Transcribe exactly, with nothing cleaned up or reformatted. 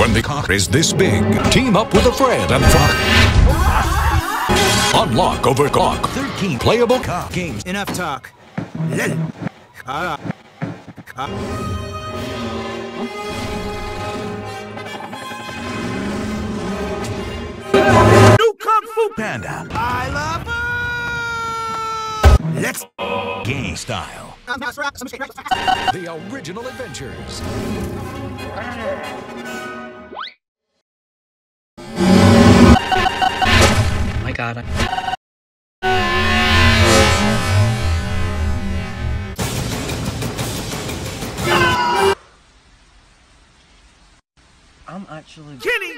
When the car is this big, team up with a friend and fun. Unlock overclock thirteen playable car games. Enough talk. Uh, uh. New Kung Fu Panda. I love her. Let's Game style. The original adventures. My God. I'm actually Kenny